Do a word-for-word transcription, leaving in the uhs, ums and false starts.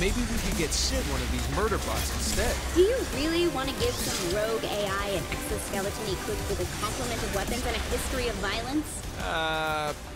maybe we could get Sid one of these murder bots instead. Do you really want to give some rogue A I an exoskeleton equipped with a complement of weapons and a history of violence? Uh,